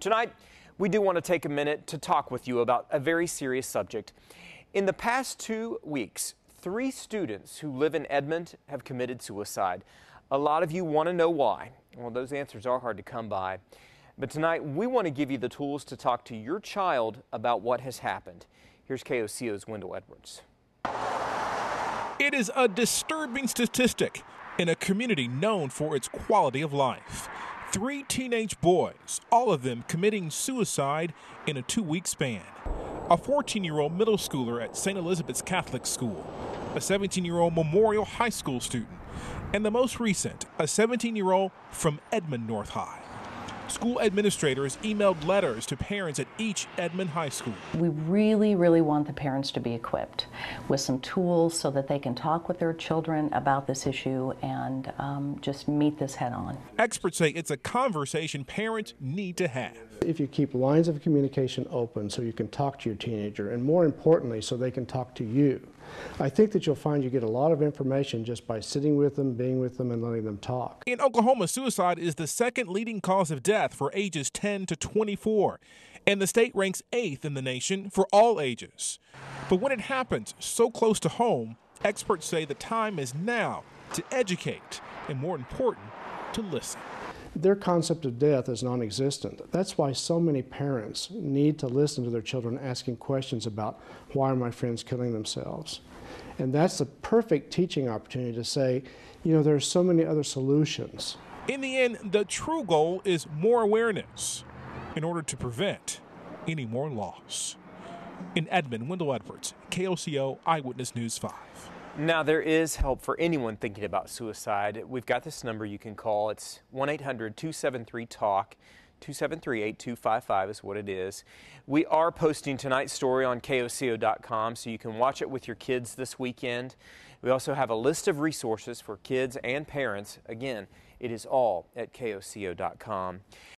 Tonight, we do want to take a minute to talk with you about a very serious subject. In the past 2 weeks, 3 students who live in Edmond have committed suicide. A lot of you want to know why. Well, those answers are hard to come by. But tonight, we want to give you the tools to talk to your child about what has happened. Here's KOCO's Wendell Edwards. It is a disturbing statistic in a community known for its quality of life. 3 teenage boys, all of them committing suicide in a 2-week span. A 14-year-old middle schooler at St. Elizabeth's Catholic School, a 17-year-old Memorial High School student, and the most recent, a 17-year-old from Edmond North High. School administrators emailed letters to parents at each Edmond High School. We really want the parents to be equipped with some tools so that they can talk with their children about this issue and just meet this head on. Experts say it's a conversation parents need to have. If you keep lines of communication open so you can talk to your teenager, and more importantly, so they can talk to you, I think that you'll find you get a lot of information just by sitting with them, being with them, and letting them talk. In Oklahoma, suicide is the second leading cause of death for ages 10 to 24, and the state ranks 8th in the nation for all ages. But when it happens so close to home, experts say the time is now to educate, and more important, to listen. Their concept of death is non-existent. That's why so many parents need to listen to their children asking questions about, why are my friends killing themselves? And that's the perfect teaching opportunity to say, you know, there are so many other solutions. In the end, the true goal is more awareness in order to prevent any more loss. In Edmond, Wendell Edwards, KOCO Eyewitness News 5. Now, there is help for anyone thinking about suicide. We've got this number you can call. It's 1-800-273-TALK. 273-8255 is what it is. We are posting tonight's story on KOCO.com, so you can watch it with your kids this weekend. We also have a list of resources for kids and parents. Again, it is all at KOCO.com.